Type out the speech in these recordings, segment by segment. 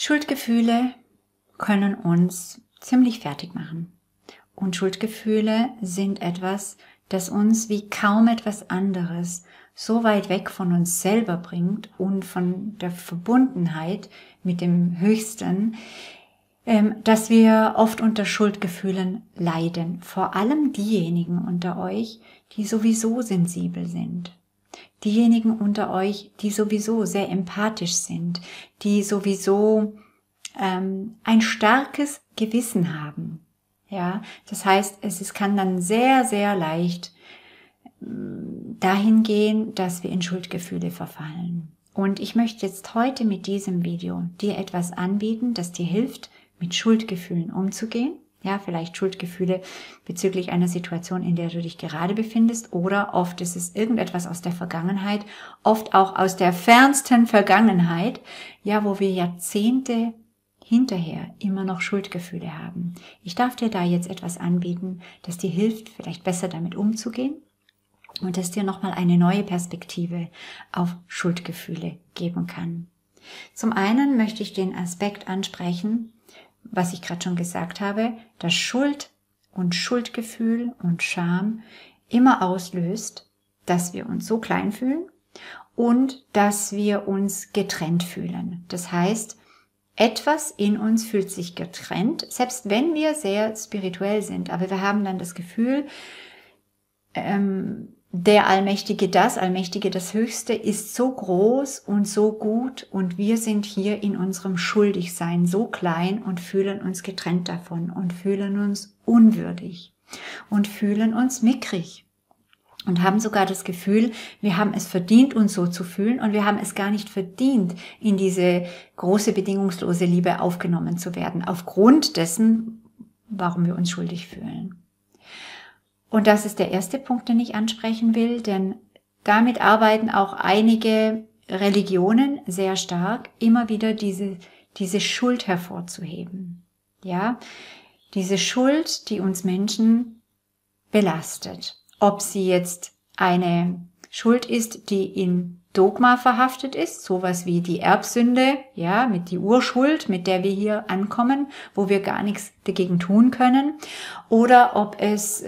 Schuldgefühle können uns ziemlich fertig machen. Und Schuldgefühle sind etwas, das uns wie kaum etwas anderes so weit weg von uns selber bringt und von der Verbundenheit mit dem Höchsten, dass wir oft unter Schuldgefühlen leiden. Vor allem diejenigen unter euch, die sowieso sensibel sind. Diejenigen unter euch, die sowieso sehr empathisch sind, die sowieso ein starkes Gewissen haben. Ja, das heißt, es kann dann sehr, sehr leicht dahin gehen, dass wir in Schuldgefühle verfallen. Und ich möchte jetzt heute mit diesem Video dir etwas anbieten, das dir hilft, mit Schuldgefühlen umzugehen. Ja, vielleicht Schuldgefühle bezüglich einer Situation, in der du dich gerade befindest, oder oft ist es irgendetwas aus der Vergangenheit, oft auch aus der fernsten Vergangenheit, ja, wo wir Jahrzehnte hinterher immer noch Schuldgefühle haben. Ich darf dir da jetzt etwas anbieten, das dir hilft, vielleicht besser damit umzugehen und das dir nochmal eine neue Perspektive auf Schuldgefühle geben kann. Zum einen möchte ich den Aspekt ansprechen, was ich gerade schon gesagt habe, dass Schuld und Schuldgefühl und Scham immer auslöst, dass wir uns so klein fühlen und dass wir uns getrennt fühlen. Das heißt, etwas in uns fühlt sich getrennt, selbst wenn wir sehr spirituell sind, aber wir haben dann das Gefühl, der Allmächtige, das Höchste ist so groß und so gut und wir sind hier in unserem Schuldigsein so klein und fühlen uns getrennt davon und fühlen uns unwürdig und fühlen uns mickrig und haben sogar das Gefühl, wir haben es verdient, uns so zu fühlen und wir haben es gar nicht verdient, in diese große bedingungslose Liebe aufgenommen zu werden, aufgrund dessen, warum wir uns schuldig fühlen. Und das ist der erste Punkt, den ich ansprechen will, denn damit arbeiten auch einige Religionen sehr stark, immer wieder diese Schuld hervorzuheben. Ja, diese Schuld, die uns Menschen belastet. Ob sie jetzt eine Schuld ist, die in Dogma verhaftet ist, sowas wie die Erbsünde, ja, mit die Urschuld, mit der wir hier ankommen, wo wir gar nichts dagegen tun können, oder ob es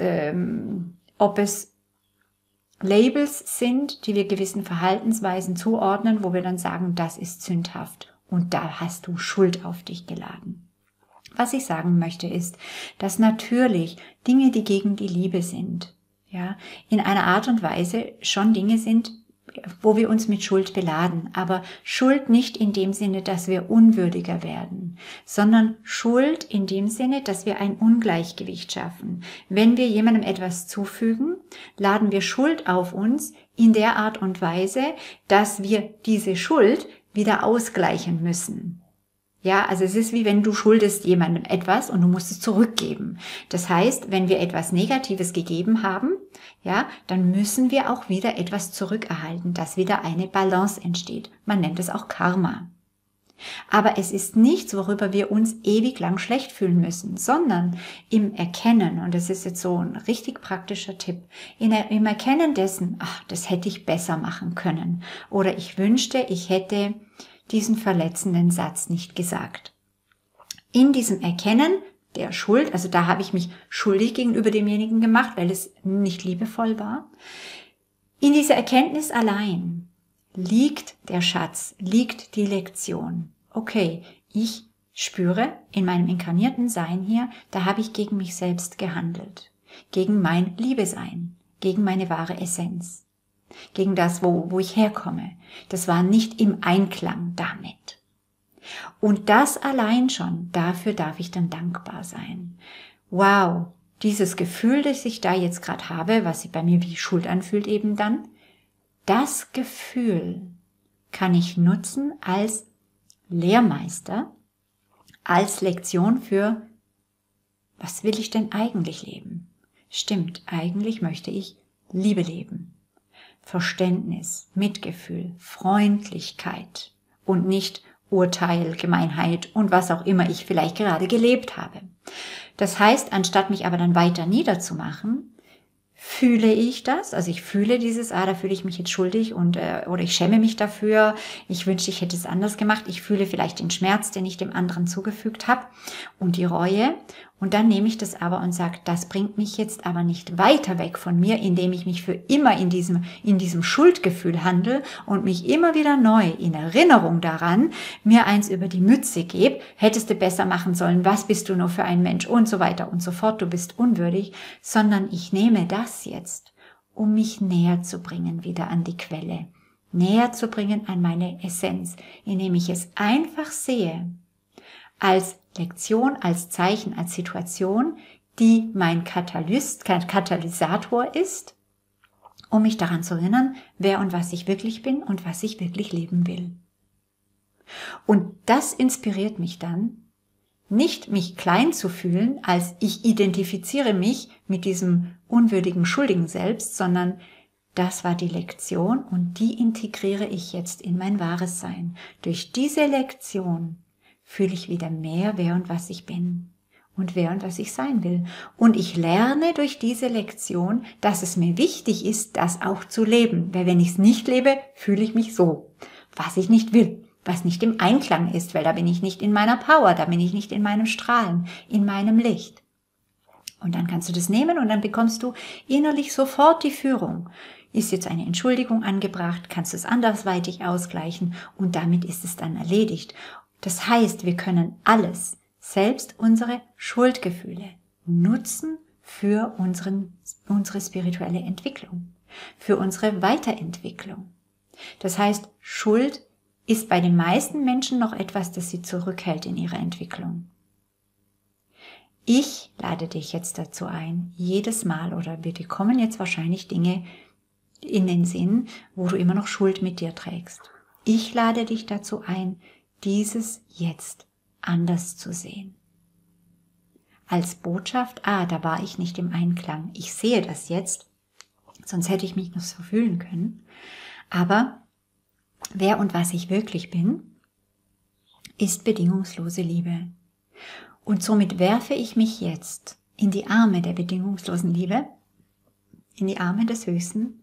Labels sind, die wir gewissen Verhaltensweisen zuordnen, wo wir dann sagen, das ist sündhaft und da hast du Schuld auf dich geladen. Was ich sagen möchte ist, dass natürlich Dinge, die gegen die Liebe sind, ja, in einer Art und Weise schon Dinge sind, wo wir uns mit Schuld beladen. Aber Schuld nicht in dem Sinne, dass wir unwürdiger werden, sondern Schuld in dem Sinne, dass wir ein Ungleichgewicht schaffen. Wenn wir jemandem etwas zufügen, laden wir Schuld auf uns in der Art und Weise, dass wir diese Schuld wieder ausgleichen müssen. Ja, also es ist wie wenn du schuldest jemandem etwas und du musst es zurückgeben. Das heißt, wenn wir etwas Negatives gegeben haben, ja, dann müssen wir auch wieder etwas zurückerhalten, dass wieder eine Balance entsteht. Man nennt es auch Karma. Aber es ist nichts, worüber wir uns ewig lang schlecht fühlen müssen, sondern im Erkennen, und das ist jetzt so ein richtig praktischer Tipp, im Erkennen dessen, ach, das hätte ich besser machen können, oder ich wünschte, ich hätte diesen verletzenden Satz nicht gesagt. In diesem Erkennen der Schuld, also da habe ich mich schuldig gegenüber demjenigen gemacht, weil es nicht liebevoll war. In dieser Erkenntnis allein liegt der Schatz, liegt die Lektion. Okay, ich spüre in meinem inkarnierten Sein hier, da habe ich gegen mich selbst gehandelt, gegen mein Liebesein, gegen meine wahre Essenz. Gegen das, wo ich herkomme. Das war nicht im Einklang damit. Und das allein schon, dafür darf ich dann dankbar sein. Wow, dieses Gefühl, das ich da jetzt gerade habe, was sich bei mir wie Schuld anfühlt eben dann, das Gefühl kann ich nutzen als Lehrmeister, als Lektion für, was will ich denn eigentlich leben? Stimmt, eigentlich möchte ich Liebe leben. Verständnis, Mitgefühl, Freundlichkeit und nicht Urteil, Gemeinheit und was auch immer ich vielleicht gerade gelebt habe. Das heißt, anstatt mich aber dann weiter niederzumachen, fühle ich das? Also ich fühle dieses, da fühle ich mich jetzt schuldig und oder ich schäme mich dafür. Ich wünschte, ich hätte es anders gemacht. Ich fühle vielleicht den Schmerz, den ich dem anderen zugefügt habe und die Reue. Und dann nehme ich das aber und sage, das bringt mich jetzt aber nicht weiter weg von mir, indem ich mich für immer in diesem Schuldgefühl handle und mich immer wieder neu in Erinnerung daran mir eins über die Mütze gebe. Hättest du besser machen sollen, was bist du nur für ein Mensch und so weiter und so fort, du bist unwürdig, sondern ich nehme das jetzt, um mich näher zu bringen wieder an die Quelle, näher zu bringen an meine Essenz, indem ich es einfach sehe, als Lektion, als Zeichen, als Situation, die mein Katalysator ist, um mich daran zu erinnern, wer und was ich wirklich bin und was ich wirklich leben will. Und das inspiriert mich dann, nicht mich klein zu fühlen, als ich identifiziere mich mit diesem unwürdigen, schuldigen Selbst, sondern das war die Lektion und die integriere ich jetzt in mein wahres Sein. Durch diese Lektion fühle ich wieder mehr, wer und was ich bin und wer und was ich sein will. Und ich lerne durch diese Lektion, dass es mir wichtig ist, das auch zu leben. Weil wenn ich es nicht lebe, fühle ich mich so, was ich nicht will, was nicht im Einklang ist, weil da bin ich nicht in meiner Power, da bin ich nicht in meinem Strahlen, in meinem Licht. Und dann kannst du das nehmen und dann bekommst du innerlich sofort die Führung. Ist jetzt eine Entschuldigung angebracht, kannst du es andersweitig ausgleichen und damit ist es dann erledigt. Das heißt, wir können alles, selbst unsere Schuldgefühle, nutzen für unsere spirituelle Entwicklung, für unsere Weiterentwicklung. Das heißt, Schuld ist bei den meisten Menschen noch etwas, das sie zurückhält in ihrer Entwicklung. Ich lade dich jetzt dazu ein, jedes Mal, oder dir kommen jetzt wahrscheinlich Dinge in den Sinn, wo du immer noch Schuld mit dir trägst. Ich lade dich dazu ein, dieses jetzt anders zu sehen. Als Botschaft, da war ich nicht im Einklang. Ich sehe das jetzt, sonst hätte ich mich noch so fühlen können. Aber wer und was ich wirklich bin, ist bedingungslose Liebe. Und somit werfe ich mich jetzt in die Arme der bedingungslosen Liebe, in die Arme des Höchsten,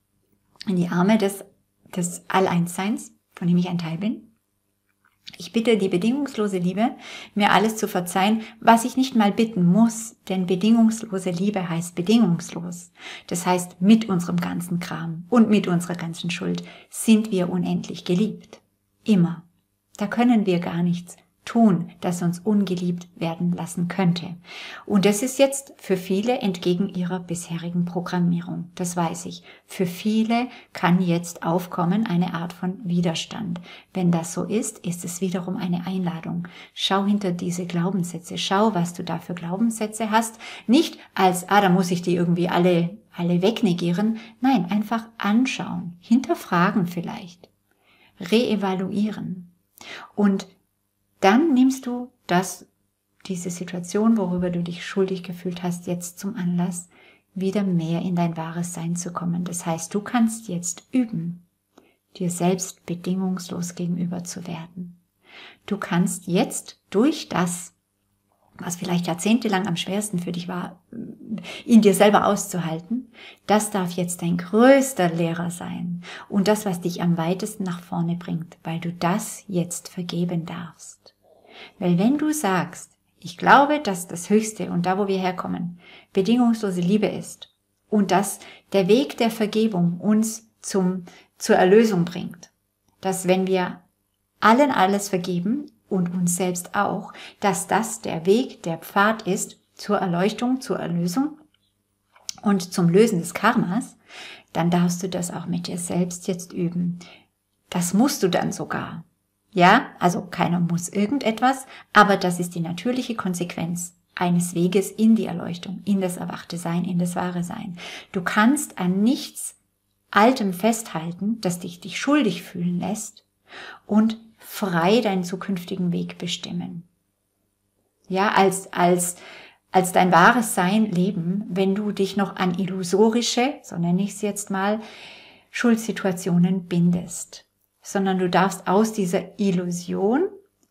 in die Arme des All-Eins-Seins, von dem ich ein Teil bin. Ich bitte die bedingungslose Liebe, mir alles zu verzeihen, was ich nicht mal bitten muss, denn bedingungslose Liebe heißt bedingungslos. Das heißt, mit unserem ganzen Kram und mit unserer ganzen Schuld sind wir unendlich geliebt. Immer. Da können wir gar nichts tun, das uns ungeliebt werden lassen könnte. Und das ist jetzt für viele entgegen ihrer bisherigen Programmierung. Das weiß ich. Für viele kann jetzt aufkommen eine Art von Widerstand. Wenn das so ist, ist es wiederum eine Einladung. Schau hinter diese Glaubenssätze. Schau, was du da für Glaubenssätze hast. Nicht als, da muss ich die irgendwie alle wegnegieren. Nein, einfach anschauen. Hinterfragen vielleicht. Reevaluieren. Und dann nimmst du diese Situation, worüber du dich schuldig gefühlt hast, jetzt zum Anlass, wieder mehr in dein wahres Sein zu kommen. Das heißt, du kannst jetzt üben, dir selbst bedingungslos gegenüber zu werden. Du kannst jetzt durch das, was vielleicht jahrzehntelang am schwersten für dich war, in dir selber auszuhalten, das darf jetzt dein größter Lehrer sein und das, was dich am weitesten nach vorne bringt, weil du das jetzt vergeben darfst. Weil wenn du sagst, ich glaube, dass das Höchste und da, wo wir herkommen, bedingungslose Liebe ist und dass der Weg der Vergebung uns zur Erlösung bringt, dass wenn wir allen alles vergeben und uns selbst auch, dass das der Weg, der Pfad ist zur Erleuchtung, zur Erlösung und zum Lösen des Karmas, dann darfst du das auch mit dir selbst jetzt üben. Das musst du dann sogar. Ja, also keiner muss irgendetwas, aber das ist die natürliche Konsequenz eines Weges in die Erleuchtung, in das erwachte Sein, in das wahre Sein. Du kannst an nichts Altem festhalten, das dich schuldig fühlen lässt und frei deinen zukünftigen Weg bestimmen. Ja, als dein wahres Sein leben, wenn du dich noch an illusorische, so nenne ich es jetzt mal, Schuldsituationen bindest. Sondern du darfst aus dieser Illusion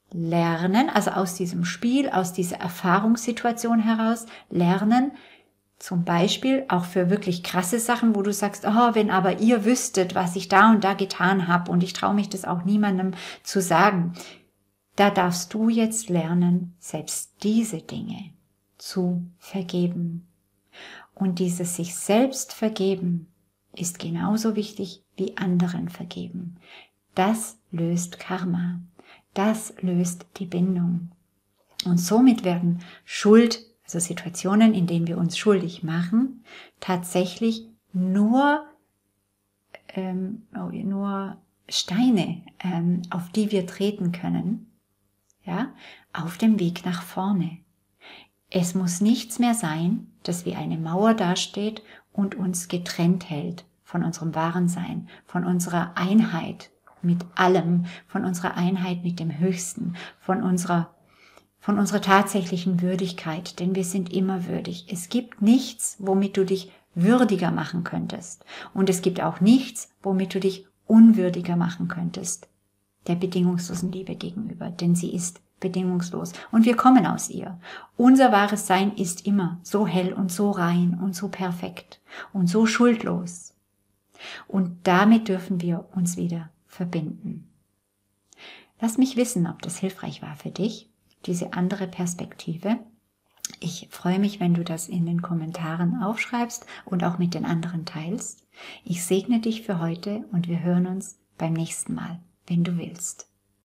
lernen, also aus diesem Spiel, aus dieser Erfahrungssituation heraus lernen, Zum Beispiel auch für wirklich krasse Sachen, wo du sagst, oh, wenn aber ihr wüsstet, was ich da und da getan habe und ich traue mich das auch niemandem zu sagen. Da darfst du jetzt lernen, selbst diese Dinge zu vergeben. Und dieses sich selbst vergeben ist genauso wichtig wie anderen vergeben. Das löst Karma. Das löst die Bindung. Und somit werden Schuld, also Situationen, in denen wir uns schuldig machen, tatsächlich nur Steine, auf die wir treten können, ja, auf dem Weg nach vorne. Es muss nichts mehr sein, das wie eine Mauer dasteht und uns getrennt hält von unserem wahren Sein, von unserer Einheit mit allem, von unserer Einheit mit dem Höchsten, von unserer tatsächlichen Würdigkeit, denn wir sind immer würdig. Es gibt nichts, womit du dich würdiger machen könntest. Und es gibt auch nichts, womit du dich unwürdiger machen könntest, der bedingungslosen Liebe gegenüber, denn sie ist bedingungslos und wir kommen aus ihr. Unser wahres Sein ist immer so hell und so rein und so perfekt und so schuldlos. Und damit dürfen wir uns wieder verbinden. Lass mich wissen, ob das hilfreich war für dich, diese andere Perspektive. Ich freue mich, wenn du das in den Kommentaren aufschreibst und auch mit den anderen teilst. Ich segne dich für heute und wir hören uns beim nächsten Mal, wenn du willst.